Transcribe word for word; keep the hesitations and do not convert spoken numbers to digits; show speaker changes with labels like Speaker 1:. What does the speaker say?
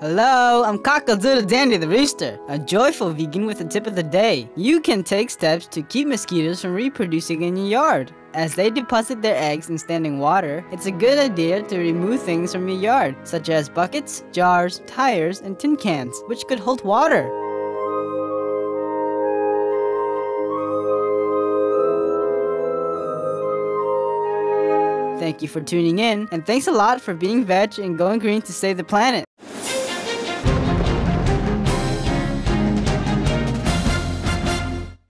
Speaker 1: Hello, I'm Cockle-Doodle Dandy the Rooster, a joyful vegan with a tip of the day. You can take steps to keep mosquitoes from reproducing in your yard. As they deposit their eggs in standing water, it's a good idea to remove things from your yard, such as buckets, jars, tires, and tin cans, which could hold water. Thank you for tuning in, and thanks a lot for being veg and going green to save the planet.